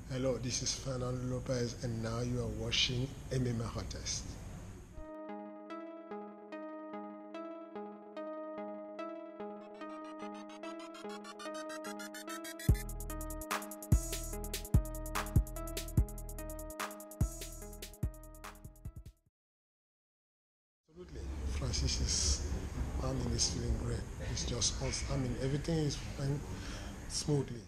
Hello, this is Fernando Lopez, and now you are watching MMA Hottest. Absolutely, Francis is feeling great. It's just us. Everything is fine smoothly.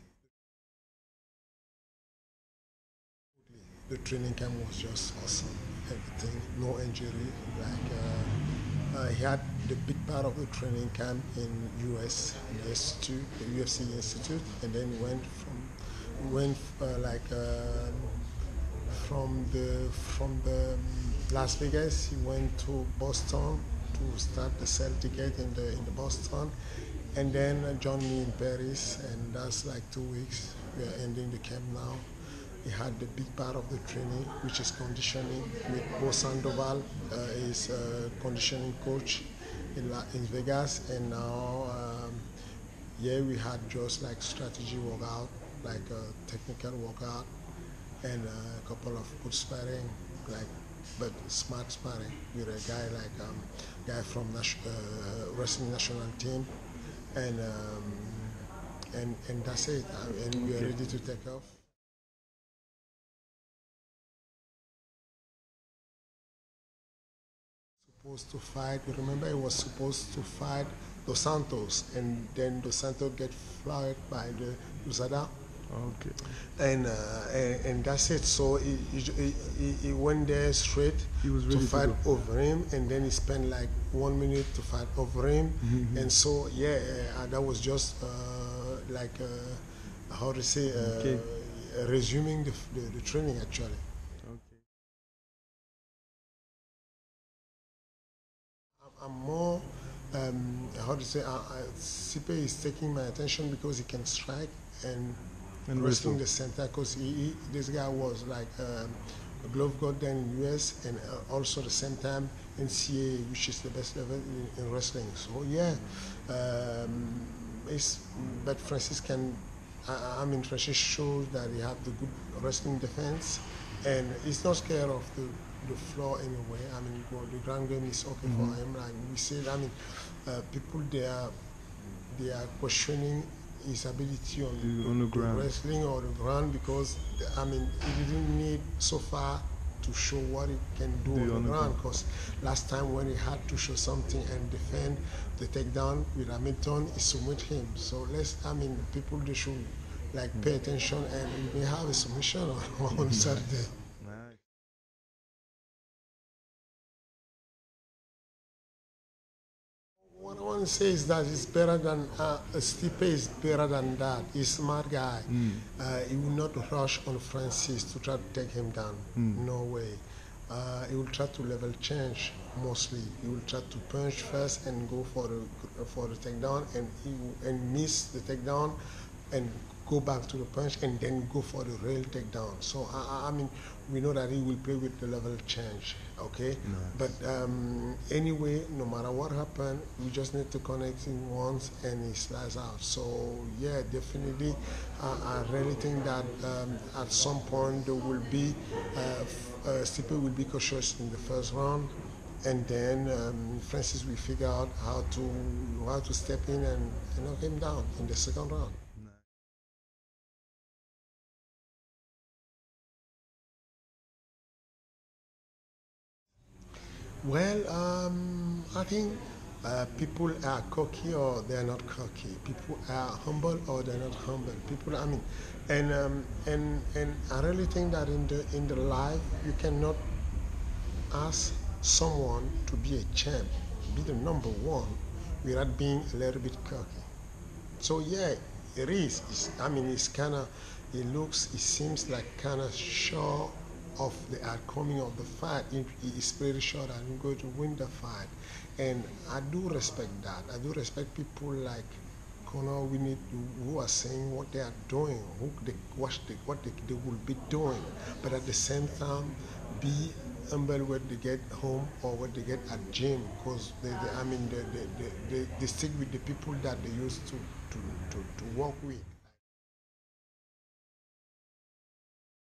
The training camp was just awesome. Everything, no injury. He had the big part of the training camp in US, in the Institute, the UFC Institute, and then went from the Las Vegas. He went to Boston to start the Celtic in the Boston, and then joined me in Paris, and that's like 2 weeks. We are ending the camp now. He had the big part of the training, which is conditioning, with Bo Sandoval, is conditioning coach in Vegas, and now yeah, we had just like strategy workout, like a technical workout, and a couple of good sparring, like but smart sparring with a guy from wrestling national team, and and that's it. And we are Okay. ready to take off. Supposed to fight. You remember he was supposed to fight Dos Santos, and then Dos Santos get flouted by the USADA, Okay. and that's it. So he went there straight He was to ready to fight go. over him, and then he spent like 1 minute to fight over him, and so yeah, that was just how to say Okay. resuming the training actually. Okay. I'm more, how to say, Sipe is taking my attention because he can strike and And wrestling wrestle. the center because this guy was like a glove god then in US, and also the same time NCA, which is the best level in wrestling. So yeah, um, it's, but Francis can, Francis shows that he have the good wrestling defense, and he's not scared of the floor anyway. Well, the ground game is okay for him. Like we said, people they are questioning his ability On the the ground. wrestling or the ground because he didn't need so far to show what he can do on the On the ground, ground. because last time when he had to show something and defend the takedown with Hamilton, he submit him. So people they should like pay attention, and we may have a submission on Saturday. Nice. What I want to say is that it's better than Stipe is better than that. He's a smart guy. He will not rush on Francis to try to take him down. No way. He will try to level change mostly. He will try to punch first and go for the takedown, and miss the takedown, and go back to the punch, and then go for the real takedown. So we know that he will play with the level change. Okay, but anyway, no matter what happened, we just need to connect him once, and he slides out. So yeah, definitely, I really think that at some point there will be Stipe will be cautious in the first round, and then Francis will figure out how to step in and knock him down in the second round. Well, I think people are cocky or they're not cocky. People are humble or they're not humble. And I really think that in the life you cannot ask someone to be a champ, be the number one, without being a little bit cocky. So yeah, it is. It's kind of. It seems like kind of sure of the outcoming of the fight. It's pretty sure that I'm going to win the fight, and I do respect that. I do respect people like Conor Winnie who are saying what they are doing, what they will be doing, but at the same time, be humble when they get home or when they get at gym, because they stick with the people that they used to work with.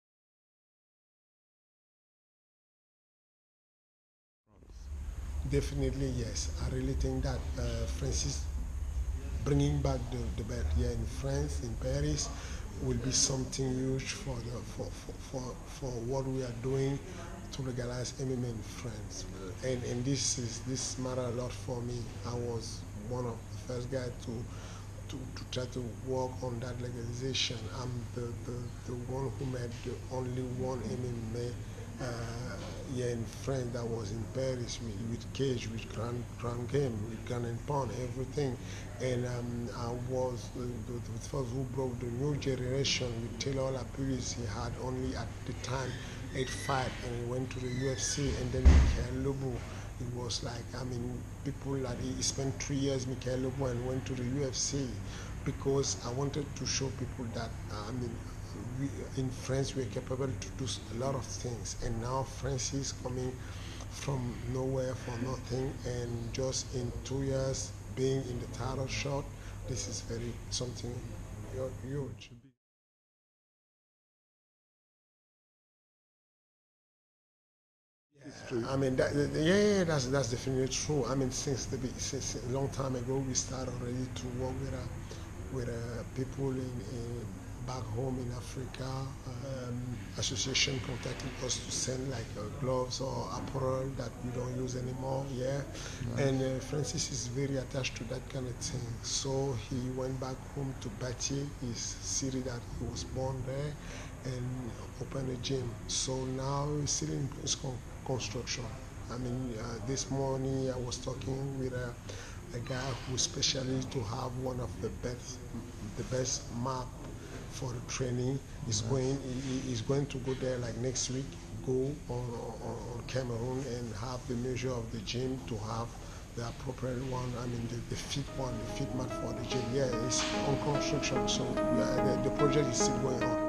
Definitely, yes. I really think that Francis bringing back the belt here in France, in Paris, will be something huge for for what we are doing to legalize MMA in France. And this matter a lot for me. I was one of the first guys to try to work on that legalization. I'm the one who made the only one MMA here in France that was in Paris with Cage, with Grand Game, with Grand and Pound, everything. And I was the first who broke the new generation with Taylor Lapidus. He had only at the time 8 fights and he went to the UFC, and then Mikhail Lobo. It was like, I mean, people that he spent 3 years, Mikhail Lobo, and went to the UFC because I wanted to show people that, I mean, we, in France we're capable to do a lot of things, and now France is coming from nowhere for nothing, and just in 2 years being in the title shot, this is very something huge. I mean, yeah, that's definitely true. I mean, since a long time ago, we started already to work with people in back home in Africa. Association contacted us to send like gloves or apparel that we don't use anymore. Yeah, nice. And Francis is very attached to that kind of thing. So he went back home to Poitiers, his city that he was born there, and opened a gym. So now he's still in construction. I mean, this morning I was talking with a guy who specially to have one of the best map for the training. He's going to go there like next week, go on Cameroon and have the measure of the gym to have the appropriate one. I mean, the fit one, the fit mat for the gym. Yeah, it's on construction, so yeah, the project is still going on.